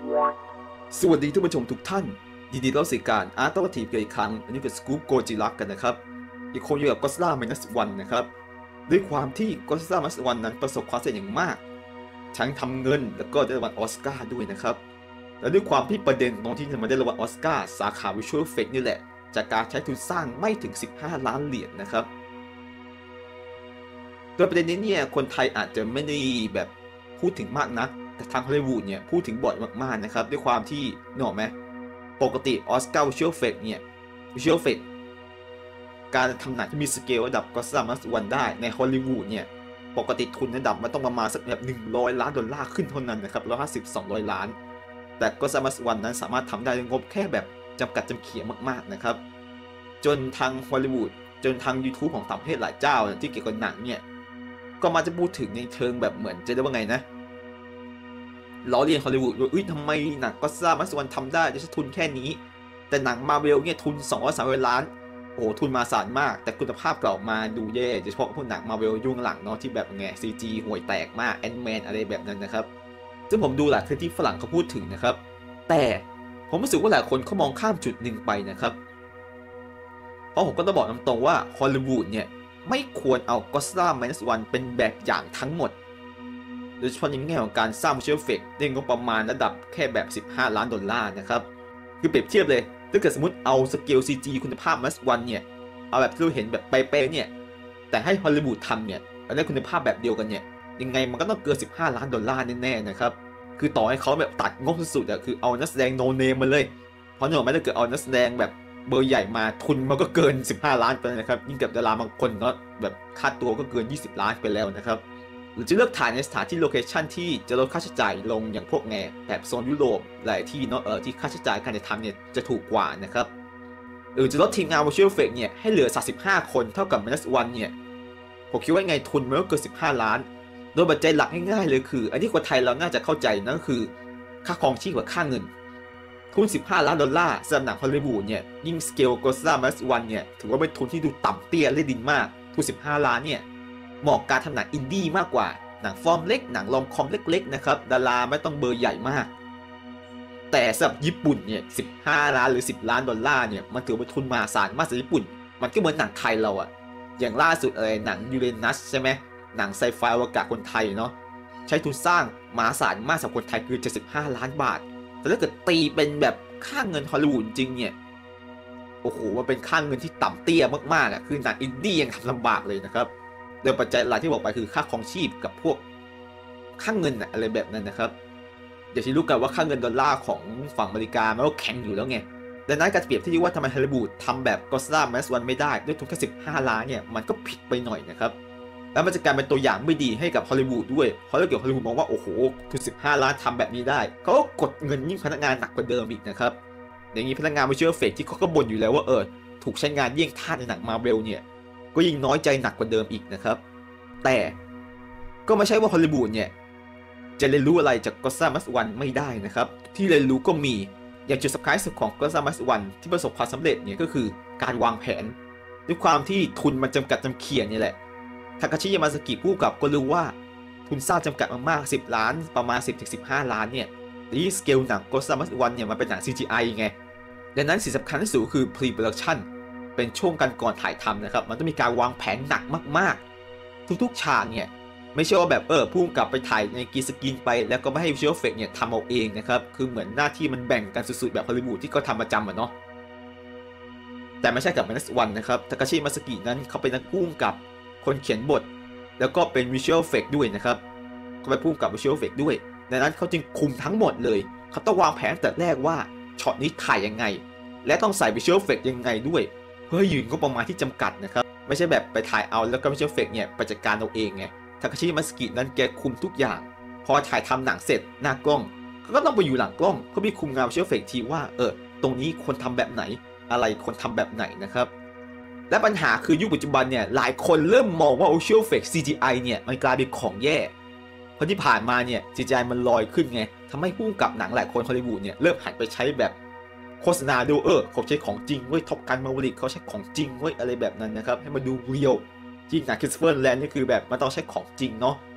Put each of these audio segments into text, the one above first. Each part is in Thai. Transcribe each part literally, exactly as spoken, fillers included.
สวัสดีท่านผู้ชมทุกท่านยินดีต้อนรับสู่การอาร์ตวัตถีอีกครั้งอันนี้เป็นสกู๊ปโกจิรักกันนะครับอีกคนอยู่กับก็อดซิลล่า ไมนัส วันนะครับด้วยความที่ก็อดซิลล่า ไมนัส วันนั้นประสบความสำเร็จอย่างมากทั้งทำเงินแล้วก็ได้รางวัลออสการ์ด้วยนะครับและด้วยความที่ประเด็นตรงที่จะมาได้รางวัลออสการ์สาขาวิชวลเอฟเฟกต์นี่แหละจากการใช้ทุนสร้างไม่ถึงสิบห้าล้านเหรียญนะครับโดยประเด็นนี้เนี่ยคนไทยอาจจะไม่ได้แบบพูดถึงมากนักแต่ทางฮอลลีวูดเนี่ยพูดถึงบ่อยมากๆนะครับด้วยความที่นึกออกไหมปกติออสการ์วิชวลเอฟเฟกต์เนี่ยวิชวลเอฟเฟกต์การทำหนังที่มีสเกลระดับก็อดซิลล่า ไมนัส วันได้ในฮอลลีวูดเนี่ยปกติทุนระดับมันต้องประมาณสักแบบหนึ่งร้อยล้านดอลลาร์ขึ้นเท่านั้นนะครับหนึ่งร้อยห้าสิบ สองร้อยล้านแต่ก็อดซิลล่า ไมนัส วันนั้นสามารถทำได้งบแค่แบบจำกัดจำเขียมากๆนะครับจนทางฮอลลีวูดจนทาง YouTube ของต่างประเทศหลายเจ้าที่เกี่ยวกับหนังเนี่ยก็มาจะพูดถึงในเชิงแบบเหมือนจะเรียกว่าไงนะล้อเลียนฮอลลีวูดว่าอุ้ยทำไมหนังก็อดซิลล่า ไมนัส วันทำได้จะใช้ทุนแค่นี้แต่หนังมาร์เวลเนี่ยทุนสองร้อยสามสิบล้านโอ้ทุนมาศาลมากแต่คุณภาพเก่ามาดูแย่โดยเฉพาะพวกหนังมาร์เวลยุ่งหลังเนาะที่แบบไง ซี จี ห่วยแตกมากแอนด์แมนอะไรแบบนั้นนะครับซึ่งผมดูหลายคลิปที่ฝรั่งเขาพูดถึงนะครับแต่ผมรู้สึกว่าหลายคนเขามองข้ามจุดหนึ่งไปนะครับเพราะผมก็ต้องบอกตรงๆว่าฮอลลีวูดเนี่ยไม่ควรเอาก็อดซิลล่า ไมนัส วัน เป็นแบบอย่างทั้งหมดโดยเฉพาะในแง่ของการสร้างวิชวลเอฟเฟกต์ด้วยงบประมาณระดับแค่แบบสิบห้าล้านดอลลาร์นะครับคือเปรียบเทียบเลยถ้าเกิดสมมติเอาสเกล ซี จี คุณภาพ ไมนัส วัน เนี่ยเอาแบบที่เราเห็นแบบเป๊ะๆเนี่ยแต่ให้ฮอลลีวูดทำเนี่ยแล้วได้คุณภาพแบบเดียวกันเนี่ยยังไงมันก็ต้องเกินสิบห้าล้านดอลลาร์แน่ๆนะครับคือต่อให้เขาแบบตัดงบสุดๆอ่ะคือเอานักแสดงโนเนมมาเลยเพราะเนื่องจากถ้าเกิดเอานักแสดงแบบเบอร์ใหญ่มาทุนมันก็เกินสิบห้าล้านไปนะครับยิ่งกับดาราบางคนก็แบบค่าตัวก็เกินยี่สิบล้านไปแล้วนะครับหรือจะเลือกถ่ายในสถานที่โลเคชั่นที่จะลดค่าใช้จ่ายลงอย่างพวกแง่แถบโซนยุโรปหลายที่เนาะเออที่ค่าใช้จ่ายการถ่ายทำเนี่ยจะถูกกว่านะครับหรือจะลดทีมงานวิชวลเอฟเฟกต์เนี่ยให้เหลือสามสิบห้าคนเท่ากับ ไมนัส วัน เนี่ยผมคิดว่าไงทุนมันก็เกินสิบห้าล้านโดยปัจจัยหลักง่ายๆเลยคืออันที่คนไทยเราน่าจะเข้าใจนั่นก็คือค่าครองชีพกับค่าเงินทุนสิบห้าล้านดอลลาร์สำหรับหนังฮอลลีวูดเนี่ยยิ่งสเกลก็อดซิลล่า ไมนัส วัน เนี่ยถือว่าเป็นทุนที่ดูต่ำเตี้ยและดินมากทุนสิบห้าล้านเนี่ยเหมาะการทำหนังอินดี้มากกว่าหนังฟอร์มเล็กหนังรอมคอมเล็กๆนะครับดาราไม่ต้องเบอร์ใหญ่มากแต่สำหรับญี่ปุ่นเนี่ยสิบห้าล้านหรือสิบล้านดอลลาร์เนี่ยมันถือเป็นทุนมหาศาลมากสำหรับญี่ปุ่นมันก็เหมือนหนังไทยเราอะอย่างล่าสุดเอ่ยหนังยูเรนัสใช่ไหมหนังไซไฟอวกาศคนไทยเนาะใช้ทุนสร้างมหาศาลมากสำหรับคนไทยคือเจ็ดสิบห้าล้านบาทแต่ถ้าเกิดตีเป็นแบบค่าเงินฮอลลีวูดจริงเนี่ยโอ้โหมันเป็นค่าเงินที่ต่ำเตี้ยมากๆอ่ะคือหนังอินดี้ยังทำลำบากเลยนะครับโดยปัจจัยหลักที่บอกไปคือค่าครองชีพกับพวกค่าเงินอะไรแบบนั้นนะครับเดี๋ยวที่รู้กันว่าค่าเงินดอลลาร์ของฝั่งอเมริกามันก็แข็งอยู่แล้วไงดังนั้นการเปรียบที่ว่าทำไมฮอลลีวูดทำแบบก็อดซิลล่า ไมนัส วัน ไม่ได้ด้วยทุนแค่สิบห้าล้านเนี่ยมันก็ผิดไปหน่อยนะครับแล้วมันจะกลายเป็นตัวอย่างไม่ดีให้กับฮอลลีวูดด้วยเพราะถ้าเกิดฮอลลีวูดมองว่าโอ้โหทุนสิบห้าล้านทำแบบนี้ได้เขาก็กดเงินยิ่งพนักงานหนักกว่าเดิมอีกนะครับอย่างนี้พนักงานวิชวลเอฟเฟกต์ที่เขาก็บ่นอยู่แล้วว่าเออถูกใช้งานเยี่ยงทาสในหนังมาร์เวลเนี่ยก็ยิ่งน้อยใจหนักกว่าเดิมอีกนะครับแต่ก็ไม่ใช่ว่าฮอลลีวูดเนี่ยจะเรียนรู้อะไรจากก็อดซิลล่า ไมนัส วัน ไม่ได้นะครับที่เรียนรู้ก็มีอย่างจุดสำคัญสุดของก็อดซิลล่า ไมนัส วัน ที่ประสบความสำเร็จเนี่ยก็คือการวางแผนด้วยความที่ทุนมันจำกัดจำเขียนี่แหละทาคาชิ ยามาซากิผู้กำกับก็รู้ว่าทุนสร้างจำกัดมากๆสิบล้านประมาณ สิบถึงสิบห้า ล้านเนี่ยที่สเกลหนังก็อดซิลล่า ไมนัส วัน เนี่ยมันเป็นหนัง ซี จี ไอ ไงดังนั้นสิ่งสำคัญที่สุดคือ pre-production เป็นช่วงการก่อนถ่ายทำนะครับมันต้องมีการวางแผนหนักมากๆทุกๆฉากเนี่ยไม่ใช่ว่าแบบเออผู้กำกับไปถ่ายในกรีนสกรีนไปแล้วก็ไม่ให้วิชวลเอฟเฟกต์เนี่ยทำเอาเองนะครับคือเหมือนหน้าที่มันแบ่งกันสุดๆแบบฮอลลีวูดที่เขาทำประจำอะเนาะแต่ไม่ใช่กับ ไมนัส วัน นะครับทาคาชิ ยามาซากินั้นเขาเป็นนักผู้กำกับคนเขียนบทแล้วก็เป็นวิชวลเอฟเฟกต์ด้วยนะครับเขาเป็นผู้กำกับวิชวลเอฟเฟกต์ด้วยดังนั้นเขาจึงคุมทั้งหมดเลยเขาต้องวางแผนแต่แรกว่าช็อตนี้ถ่ายยังไงและต้องใส่วิชวลเอฟเฟกต์ยังไงด้วยเพื่อยืนก็ประมาณที่จำกัดนะครับไม่ใช่แบบไปถ่ายเอาแล้วก็วิชวลเอฟเฟกต์เนี่ยไปจัดการเอาเองไงทาคาชิ ยามาซากินั้นแกคุมทุกอย่างพอถ่ายทำหนังเสร็จหน้ากล้องเขาก็ต้องไปอยู่หลังกล้องเขามีคุมงานวิชวลเอฟเฟกต์ทีว่าเออตรงนี้ควรทำแบบไหนอะไรควรทำแบบไหนนะครับและปัญหาคือยุคปัจจุบันเนี่ยหลายคนเริ่มมองว่า Visual Effects ซี จี ไอ เนี่ยมันกลายเป็นของแย่เพราะที่ผ่านมาเนี่ย ซี จี ไอ มันลอยขึ้นไงทำให้ผู้กำกับหนังหลายคนฮอลลีวูดเนี่ยเริ่มหันไปใช้แบบโฆษณาดูเออเขาใช้ของจริงเว้ยท็อปกันมาร์เวลิกเขาใช้ของจริงเว้ยอะไรแบบนั้นนะครับให้มันดูเรียลจริงหนังคริสโตเฟอร์แลนด์นี่คือแบบมันต้องใช้ของจริงเนาะ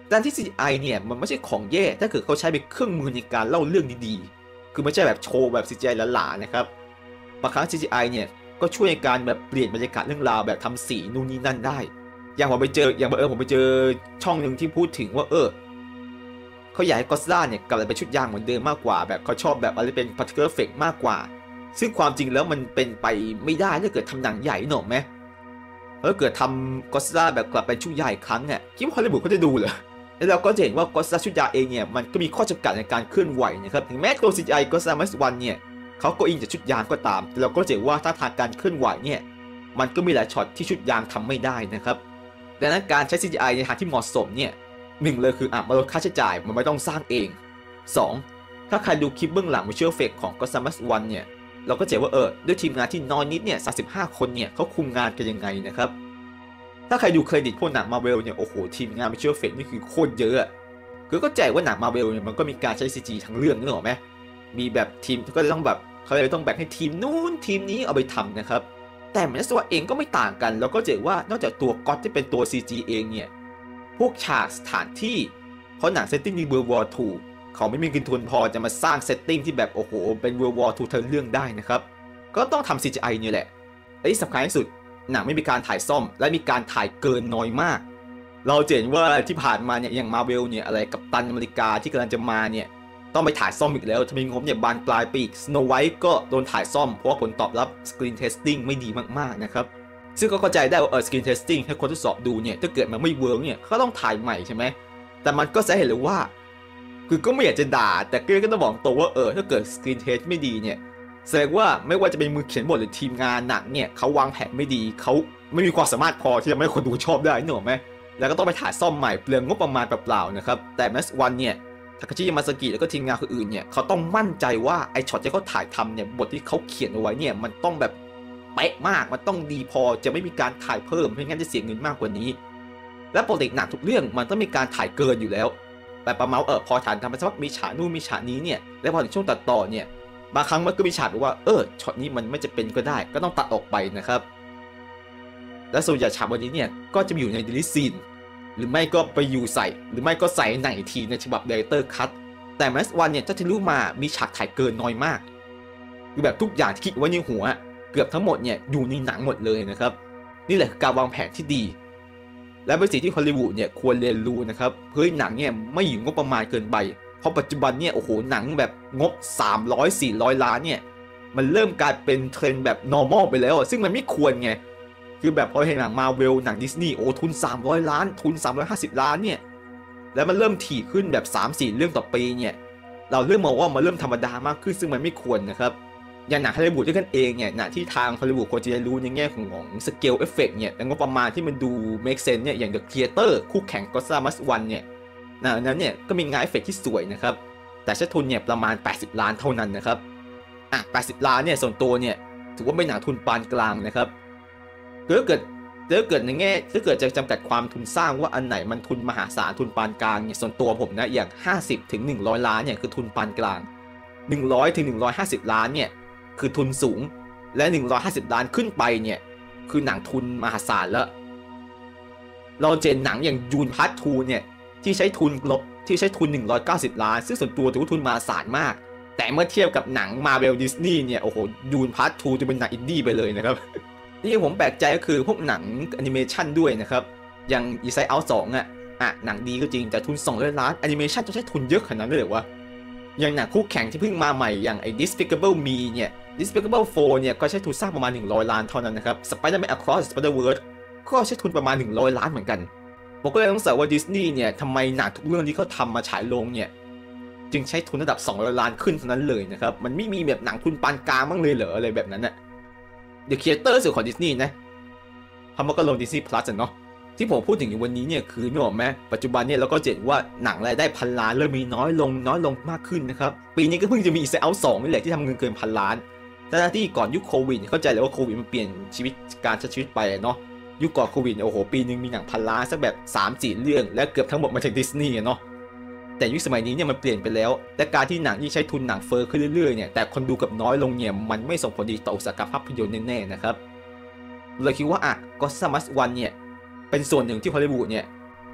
ด้านที่ ซี จี ไอ เนี่ยมันไม่ใช่ของแย่ถ้าเกิดเขาใช้เป็นเครื่องมือในการเล่าเรื่องดีๆคือไม่ใช่แบบโชว์แบบ ซี จี ไอ หลาๆนะครับบางครั้ง ซี จี ไอ เนี่ยก็ช่วยในการแบบเปลี่ยนบรรยากาศเรื่องราวแบบทำสีนู่นนี่นั่นได้อย่างผมไปเจออย่างเออผมไปเจอช่องหนึ่งที่พูดถึงว่าเออเขาอยากให้ก็อดซิลล่าเนี่ยกลับไปเป็นชุดยางเหมือนเดิมมากกว่าแบบเขาชอบแบบอะไรเป็น particle effect มากกว่าซึ่งความจริงแล้วมันเป็นไปไม่ได้ถ้าเกิดทำหนังใหญ่หนอกไหมถ้าเกิดทำก็อดซิลล่าแบบกลับเป็นชุดใหญ่ครั้งเนี่ยคิดว่าฮอลลีวูดเขาจะดูเหรอแล้วเราก็จะเห็นว่าก็อดซิลล่าชุดยางเองเนี่ยมันก็มีข้อจำกัดในการเคลื่อนไหวนะครับถึงแม้ตัว ซี จี ไอ ก็อดซิลล่า Minus วันเนี่ยเขาก็อิงจากชุดยางก็ตามแต่เราก็จะเห็นว่าถ้าทางการเคลื่อนไหวเนี่ยมันก็มีหลายช็อตที่ชุดยางทำไม่ได้นะครับดังนั้นการใช้ ซี จี ไอ ในทางที่เหมาะสมเนี่ยหนึ่งเลยคืออ่ะมาลดค่าใช้จ่ายมันไม่ต้องสร้างเองสองถ้าใครดูคลิปเบื้องหลัง Visual Effects ของ Godzilla Minus วันเนี่ยเราก็จะเห็นว่าเออด้วยทีมงานที่น้อยนิดเนี่ยสามสิบห้าคนเนี่ยเขาคุมงานกันยังไงนะครับถ้าใครดูเครดิตพวกหนัง Marvel เนี่ยโอ้โหทีมงาน Visual Effects นี่คือโคตรเยอะคือก็แจกว่าหนัง Marvel เนี่ยมันก็มีการใช้ ซี จี ทั้งเรื่องนึกออกไหมมีแบบทีมก็จะต้องแบบเขาเลยต้องแบ่งให้ทีมนู้นทีมนี้เอาไปทำนะครับแต่แมสวาเองก็ไม่ต่างกันแล้วก็เจอว่านอกจากตัวก็อดที่เป็นตัว ซี จี เองเนี่ยพวกฉากสถานที่เพราะหนังเซตติ้งใน World War ทูเขาไม่มีเงินทุนพอจะมาสร้างเซตติ้งที่แบบโอ้โหเป็น World War ทูทั้งเรื่องได้นะครับก็ต้องทำ ซี จี ไอ เนี่ยแหละและที่สำคัญที่สุดหนังไม่มีการถ่ายซ่อมและมีการถ่ายเกินน้อยมากเราเห็นว่าที่ผ่านมาเนี่ยอย่าง Marvel เนี่ยอะไรกัปตันอเมริกาที่กำลังจะมาเนี่ยต้องไปถ่ายซ่อมอีกแล้วทำไมงบเนี่ยบานปลายไปอีก Snow White ก็โดนถ่ายซ่อมเพราะว่าผลตอบรับ Screen Testing ไม่ดีมากๆนะครับซึ่งก็เข้าใจได้ว่าเออ Screen Testing ให้คนทดสอบดูเนี่ยถ้าเกิดมันไม่เวิร์กเนี่ยก็ต้องถ่ายใหม่ใช่ไหมแต่มันก็แสดงเลยว่าคือก็ไม่อยากจะด่าแต่ก็ต้องบอกตัวว่าเออถ้าเกิด Screen Test ไม่ดีเนี่ยแสดงว่าไม่ว่าจะเป็นมือเขียนบทหรือทีมงานหนังเนี่ยเขาวางแผนไม่ดีเขาไม่มีความสามารถพอที่จะให้คนดูชอบได้นึกออกไหมแล้วก็ต้องไปถ่ายซ่อมใหม่เปลืองงบประมาณเปล่าๆนะครับแต่ แมส วัน เนี่ยทาคาชิ ยามาซากิแล้วก็ทีมงานคนอื่นเนี่ยเขาต้องมั่นใจว่าไอช็อตที่เขาถ่ายทำเนี่ยบทที่เขาเขียนเอาไว้เนี่ยมันต้องแบบเป๊ะมากมันต้องดีพอจะไม่มีการถ่ายเพิ่มไม่งั้นจะเสียเงินมากกว่านี้และปกติหนังทุกเรื่องมันต้องมีการถ่ายเกินอยู่แล้วแต่ประมาณเออพอถ่ายทำไปสักพักมีฉากนู่นมีฉากนี้เนี่ยแล้วพอถึงช่วงตัดต่อเนี่ยบางครั้งมันก็มีฉากว่าเออช็อตนี้มันไม่จะเป็นก็ได้ก็ต้องตัดออกไปนะครับและส่วนใหญ่ฉากวันนี้เนี่ยก็จะอยู่ในดิลิซีนหรือไม่ก็ไปอยู่ใส่หรือไม่ก็ใส่ไหนทีในฉบับ Director Cut แต่ แมส วัน เนี่ยถ้าจะรู้มามีฉากถ่ายเกินน้อยมากคือแบบทุกอย่างที่คิดไว้ในหัวเกือบทั้งหมดเนี่ยอยู่ในหนังหมดเลยนะครับนี่แหละคือการวางแผนที่ดีและเป็นสิ่งที่ฮอลลีวูดเนี่ยควรเรียนรู้นะครับเฮ้ยหนังเนี่ยไม่อยู่งบประมาณเกินไปเพราะปัจจุบันเนี่ยโอ้โหหนังแบบงบสามร้อย สี่ร้อยล้านเนี่ยมันเริ่มกลายเป็นเทรนด์แบบ normal ไปแล้วซึ่งมันไม่ควรไงคือแบบพอเห็นหนังมาเวลหนังดิสนีย์โอ้ทุนสามร้อยล้านทุนสามร้อยห้าสิบล้านเนี่ยแล้วมันเริ่มถี่ขึ้นแบบ สามสี่ เรื่องต่อปีเนี่ยเราเริ่มมองว่ามันเริ่มธรรมดามากขึ้นซึ่งมันไม่ควรนะครับอย่างหนังฮอลลีวูดด้วยกันเองเนี่ยหนังที่ทางฮอลลีวูดควรจะรู้ในแง่ของของสเกลเอฟเฟกต์เนี่ยแต่งบประมาณที่มันดู make sense เนี่ยอย่าง The Creator คู่แข่ง Godzilla Minus วันเนี่ยหนังนั้นเนี่ยก็มีงานเอฟเฟกต์ที่สวยนะครับแต่ใช้ทุนเนี่ยประมาณแปดสิบล้านเท่านั้นนะครับอ่ะแปดสิบล้านเนี่ยส่วนตัวเนี่ยถือว่าเป็นหนังทุนปานกลางนะครับถ้าเกิดถ้าเกิดในแง่ถ้าเกิดจะจำกัดความทุนสร้างว่าอันไหนมันทุนมหาศาลทุนปานกลางเนี่ยส่วนตัวผมนะอย่าง ห้าสิบถึงหนึ่งร้อย ล้านเนี่ยคือทุนปานกลางหนึ่งร้อยถึงหนึ่งร้อยห้าสิบล้านเนี่ยคือทุนสูงและหนึ่งร้อยห้าสิบล้านขึ้นไปเนี่ยคือหนังทุนมหาศาลแล้วเราเจนหนังอย่างยูนพาร์ททูเนี่ยที่ใช้ทุนลบที่ใช้ทุนหนึ่งร้อยเก้าสิบล้านซึ่งส่วนตัวถือว่าทุนมหาศาลมากแต่เมื่อเทียบกับหนัง Marvel Disney เนี่ยโอ้โหยูนพาร์ททูจะเป็นหนังอินดี้ไปเลยนะครับที่ผมแปลกใจก็คือพวกหนังแอนิเมชันด้วยนะครับอย่าง Inside Out สองอ่ะอ่ะหนังดีก็จริงแต่ทุนสองร้อยล้านแอนิเมชันจะใช้ทุนเยอะขนาดนั้นเลยเหรอวะอย่างหนังคู่แข่งที่เพิ่งมาใหม่อย่างไอ้ Despicable Me เนี่ย Despicable โฟร์เนี่ยก็ใช้ทุนสร้างประมาณหนึ่งร้อยล้านเท่านั้นนะครับ Spider-Man Across the Spider-Verse ก็ใช้ทุนประมาณหนึ่งร้อยล้านเหมือนกันผมก็เลยสงสัยว่าดิสนีย์เนี่ยทำไมหนังทุกเรื่องที่เขาทำมาฉายลงเนี่ยจึงใช้ทุนระดับสองร้อยล้านขึ้นเท่านั้นเลยนะครับมันไม่มีแบบหนังทุนปานกลางบ้างเลยเหรออะไรแบบนั้นน่ะ The Creator ส่วนของดิสนีย์นะทำมาก็ลง Disney Plus เนาะที่ผมพูดถึงในวันนี้เนี่ยคือนึกออกไหมปัจจุบันเนี่ยเราก็เห็นว่าหนังรายได้พันล้านเริ่มมีน้อยลงน้อยลงมากขึ้นนะครับปีนี้ก็เพิ่งจะมี Inside Out สองนี่แหละที่ทำเงินเกินพันล้านแต่ที่ก่อนยุคโควิดเข้าใจเลยว่าโควิดมันเปลี่ยนชีวิตการใช้ชีวิตไปเนาะยุคก่อนโควิดโอ้โหปีนึงมีหนังพันล้านสักแบบ สามสี่ เรื่องและเกือบทั้งหมดมาจากดิสนีย์เนาะแต่ยุคสมัยนี้เนี่ยมันเปลี่ยนไปแล้วและการที่หนังที่ใช้ทุนหนังเฟ้อขึ้นเรื่อยๆเนี่ยแต่คนดูกับน้อยลงเนี่ยมันไม่ส่งผลดีต่ออุตสาหกรรมภาพยนตร์แน่ๆนะครับเลยคิดว่าอ่ะ Godzilla Minus วันเนี่ยเป็นส่วนหนึ่งที่ฮอลลีวูดเนี่ย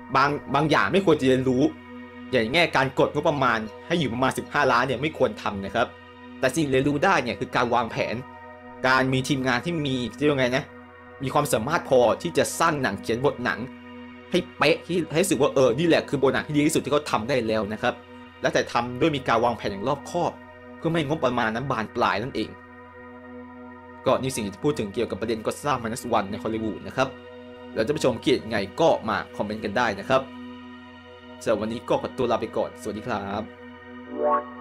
บางบางอย่างไม่ควรจะเรียนรู้อย่างแง่การกดงบประมาณให้อยู่ประมาณสิบห้าล้านเนี่ยไม่ควรทำนะครับแต่สิ่งเรียนรู้ได้เนี่ยคือการวางแผนการมีทีมงานที่มีเรียกว่าไงนะมีความสามารถพอที่จะสร้างหนังเขียนบทหนังให้เป๊ะที่ให้รู้สึกว่าเออนี่แหละคือบทหนังที่ดีที่สุดที่เขาทำได้แล้วนะครับและแต่ทำด้วยมีการวางแผนอย่างรอบคอบเพื่อไม่งบประมาณนั้นบานปลายนั่นเองก็นี่สิ่งที่พูดถึงเกี่ยวกับประเด็นก็สร้าง minus one ในฮอลลีวูดนะครับแล้วจะไปชมเกียรติไงก็มาคอมเมนต์กันได้นะครับสำหรับวันนี้ก็ขอตัวลาไปก่อนสวัสดีครับ